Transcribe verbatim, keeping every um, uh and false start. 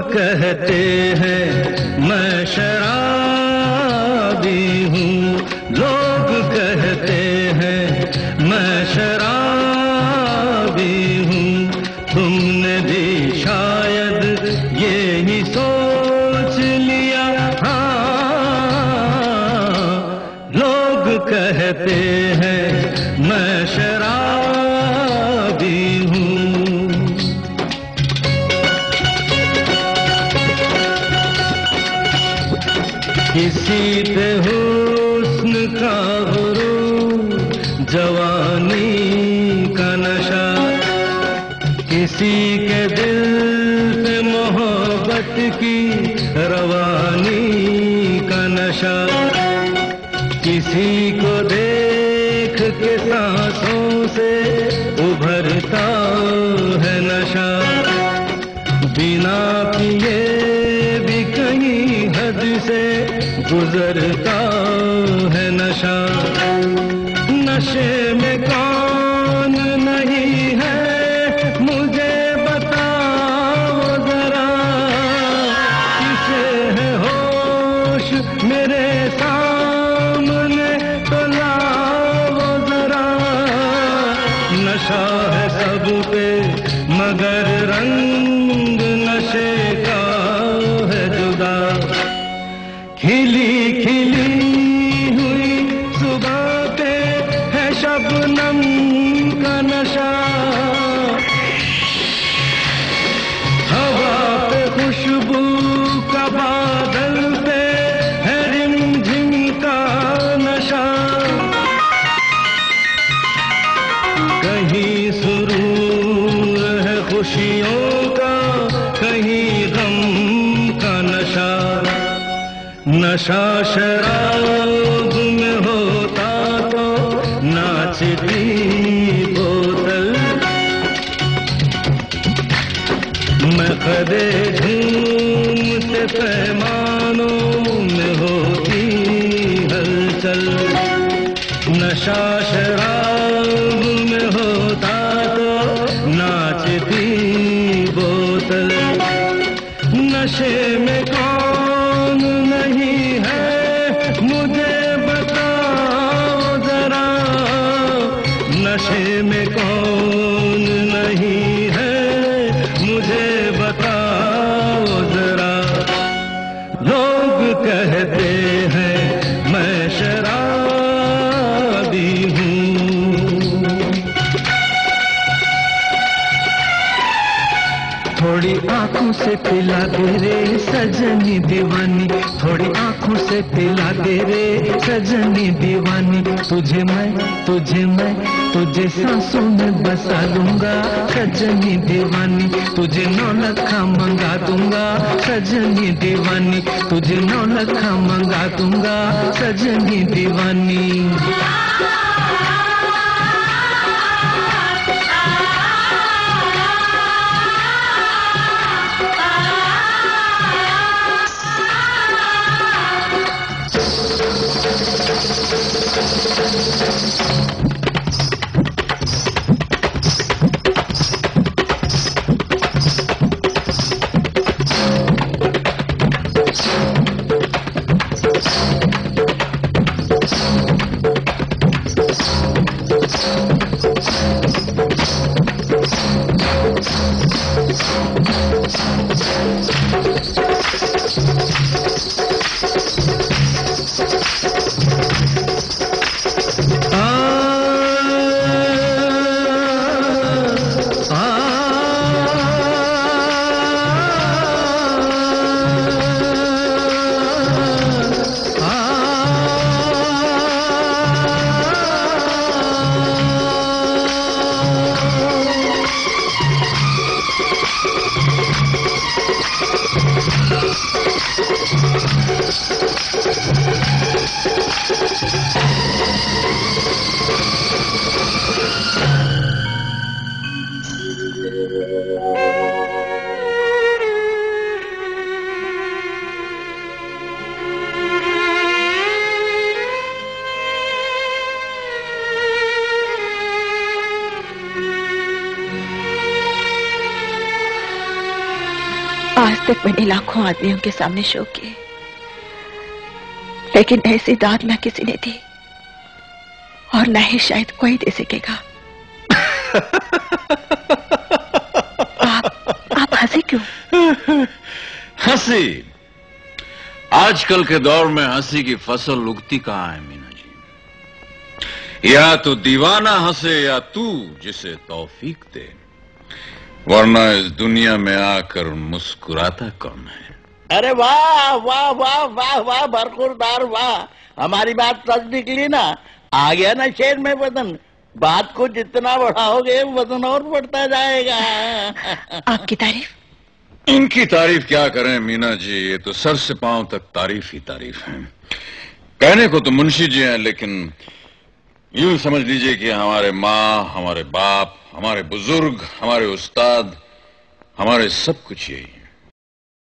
कहते हैं मैं शराबी हूँ, लोग कहते हैं मैं शराबी हूँ। तुमने भी शायद ये ही सोच लिया, हाँ, लोग कहते हैं मैं शराबी हूँ। किसी पे हुस्न का गुरूर, जवानी का नशा, किसी के दिल पे मोहब्बत की रवानी का नशा, किसी को देख के सांसों से उभरता है नशा, बिना पिए भी कहीं हद से गुजरता है नशा। नशे में कौन नहीं है मुझे बताओ जरा, किसे है होश मेरे सामने तो लाओ जरा। नशा है सब पे मगर रंग नशे का है जुदा, खिली खिली हुई सुबह पे है शबनम का नशा, हवा पे खुशबू का बादल पे है रिमझिम का नशा। कहीं सुरूर है खुशियों का, कहीं गम का नशा। नशा शराब में होता तो नाचती बोतल, मैं कदे झूमते पैमानों में होती हलचल। नशा शराब में होता तो नाचती बोतल, नशे में कौन नहीं है मुझे बताओ जरा, नशे में कौन नहीं है मुझे बताओ जरा। लोग कहते हैं मैं शराबी हूँ। थोड़ी आंखों से पिला दे रे सजनी दीवानी, थोड़ी आंखों से पिला दे रे सजनी दीवानी। तुझे मैं तुझे मैं तुझे सांसों में बसा लूंगा सजनी दीवानी, तुझे नौ लखा मंगा दूंगा सजनी दीवानी, तुझे नौ लखा मंगा दूंगा सजनी दीवानी। आज तक मैंने लाखों आदमियों के सामने शो किए, लेकिन ऐसी दाद न किसी ने दी और न ही शायद कोई दे सकेगा। आप आप हंसे क्यों? हंसी? आजकल के दौर में हंसी की फसल उगती कहां है मीना जी? या तो दीवाना हंसे या तू जिसे तौफीक दे, वरना इस दुनिया में आकर मुस्कुराता कौन है? अरे वाह वाह वाह वाह वाह बरखुरदार वाह, हमारी बात सच निकली ना। आ गया ना शेर में वजन। बात को जितना बढ़ाओगे वजन और बढ़ता जाएगा। आपकी तारीफ? इनकी तारीफ क्या करें मीना जी, ये तो सर से पांव तक तारीफ ही तारीफ है। कहने को तो मुंशी जी हैं, लेकिन यूं समझ लीजिए कि हमारे माँ, हमारे बाप, हमारे बुजुर्ग, हमारे उस्ताद, हमारे सब कुछ यही है।